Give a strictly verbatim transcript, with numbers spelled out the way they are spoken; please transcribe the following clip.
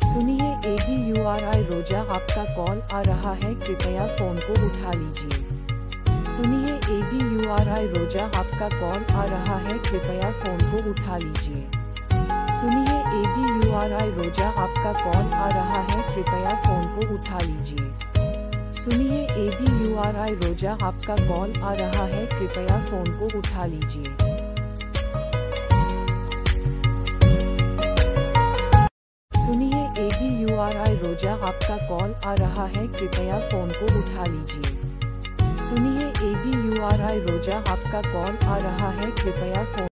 सुनिए A D U R I Roja, आपका call आ रहा है, कृपया फोन को उठा लीजिए। सुनिए A D U R I Roja, आपका कॉल आ रहा है, कृपया फोन को उठा लीजिए। सुनिए A D U R I Roja, आपका कॉल आ रहा है, कृपया फोन को उठा लीजिए। सुनिए A D U R I Roja, आपका कॉल आ रहा है, कृपया फोन को उठा लीजिए। सुनिए A D U R I Roja, आपका कॉल आ रहा है, कृपया फोन को उठा लीजिए। सुनिए A D U R I Roja, आपका कॉल आ रहा है, कृपया फोन